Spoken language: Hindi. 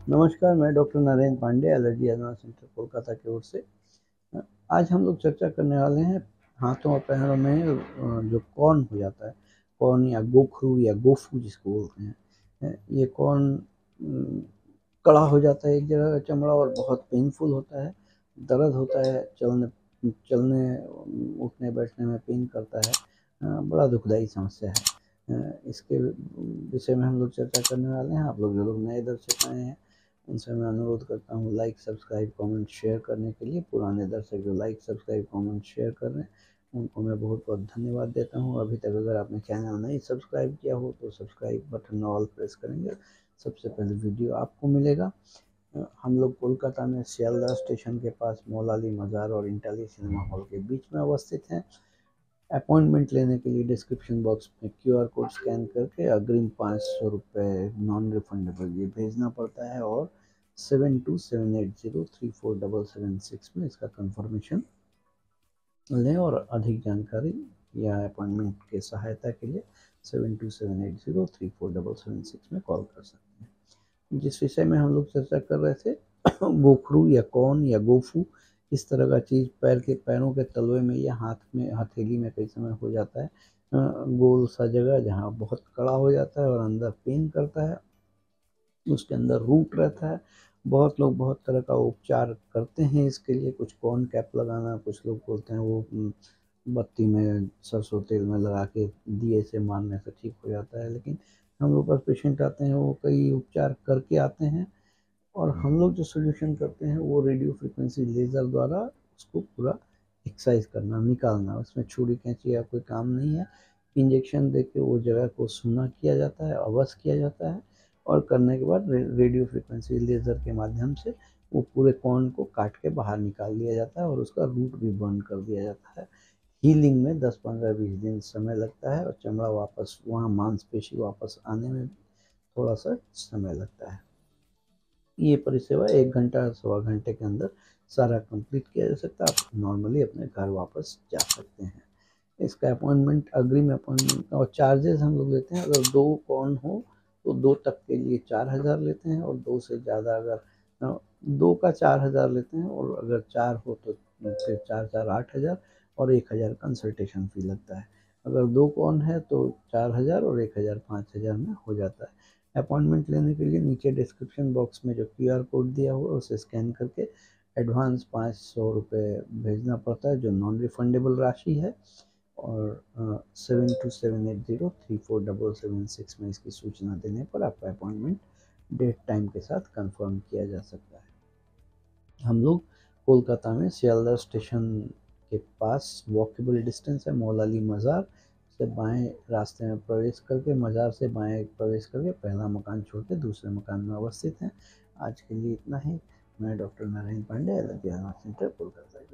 नमस्कार, मैं doctor Narendra Pandey, allergy advance centre Kolkata की ओर से। आज हम लोग चर्चा करने वाले हैं हाथों और पैरों में जो कॉर्न हो जाता है, कॉर्न या गोखरू या गोफू जिसको बोलते हैं। ये कॉर्न कड़ा हो जाता है एक जगह का चमड़ा और बहुत पेनफुल होता है, दर्द होता है, चलने चलने उठने बैठने में पेन करता है। बड़ा दुखदाई समस्या है। इसके विषय में हम लोग चर्चा करने वाले हैं। आप लोग जो लोग नए दर्शक आए हैं उनसे मैं अनुरोध करता हूँ लाइक सब्सक्राइब कमेंट शेयर करने के लिए। पुराने दर्शक जो लाइक सब्सक्राइब कमेंट शेयर कर रहे हैं उनको मैं बहुत बहुत धन्यवाद देता हूँ। अभी तक अगर आपने चैनल नहीं सब्सक्राइब किया हो तो सब्सक्राइब बटन ऑल प्रेस करेंगे, सबसे पहले वीडियो आपको मिलेगा। हम लोग कोलकाता में सियालदह स्टेशन के पास मौलाली मज़ार और इंटाली सिनेमा हॉल के बीच में अवस्थित हैं। अपॉइंटमेंट लेने के लिए डिस्क्रिप्शन बॉक्स में क्यूआर कोड स्कैन करके अग्रिम 500 रुपये नॉन रिफंडेबल ये भेजना पड़ता है और 7278034776 में इसका कंफर्मेशन लें। और अधिक जानकारी या अपॉइंटमेंट के सहायता के लिए 7278034776 में कॉल कर सकते हैं। जिस विषय में हम लोग चर्चा कर रहे थे गोखरू या कौन या गोफू, इस तरह का चीज़ पैरों के तलवे में या हाथ में हथेली में कई समय हो जाता है। गोल सा जगह जहाँ बहुत कड़ा हो जाता है और अंदर पेन करता है, उसके अंदर रूट रहता है। बहुत लोग बहुत तरह का उपचार करते हैं इसके लिए, कुछ कॉर्न कैप लगाना, कुछ लोग बोलते हैं वो बत्ती में सरसों तेल में लगा के दिए से मारने से ठीक हो जाता है। लेकिन हम लोग पास पेशेंट आते हैं वो कई उपचार करके आते हैं और हम लोग जो सोल्यूशन करते हैं वो रेडियो फ्रिक्वेंसी लेज़र द्वारा उसको पूरा एक्सरसाइज करना, निकालना। उसमें छुरी कैंची या कोई काम नहीं है। इंजेक्शन दे के वो जगह को सूना किया जाता है, अवश किया जाता है और करने के बाद रेडियो फ्रिक्वेंसी लेज़र के माध्यम से वो पूरे कॉर्न को काट के बाहर निकाल दिया जाता है और उसका रूट भी बर्न कर दिया जाता है। हीलिंग में 10-15-20 दिन समय लगता है और चमड़ा वापस वहाँ मांसपेशी वापस आने में थोड़ा सा समय लगता है। ये परिसेवा 1 घंटा सवा घंटे के अंदर सारा कंप्लीट किया जा सकता है। आप नॉर्मली अपने घर वापस जा सकते हैं। इसका अपॉइंटमेंट अग्रिम अपॉइंटमेंट और चार्जेस हम लोग लेते हैं। अगर 2 कौन हो तो 2 तक के लिए 4000 लेते हैं और 2 से ज़्यादा अगर 2 का 4000 लेते हैं और अगर 4 हो तो फिर 4-4 8000 और 1000 कंसल्टेशन फ़ी लगता है। अगर 2 कौन है तो 4000 और 1000 5000 में हो जाता है। अपॉइंटमेंट लेने के लिए नीचे डिस्क्रिप्शन बॉक्स में जो क्यूआर कोड दिया हुआ है उसे स्कैन करके एडवांस 500 रुपये भेजना पड़ता है जो नॉन रिफंडेबल राशि है। और 7278034776 में इसकी सूचना देने पर आपका अपॉइंटमेंट डेट टाइम के साथ कंफर्म किया जा सकता है। हम लोग कोलकाता में सियालदह स्टेशन के पास वॉकेबल डिस्टेंस है मौलाली मज़ार से बाएं रास्ते में प्रवेश करके, मज़ार से बाएं प्रवेश करके पहला मकान छोड़ के दूसरे मकान में अवस्थित हैं। आज के लिए इतना ही। मैं doctor Narendra Pandey, allergy centre Kolkata.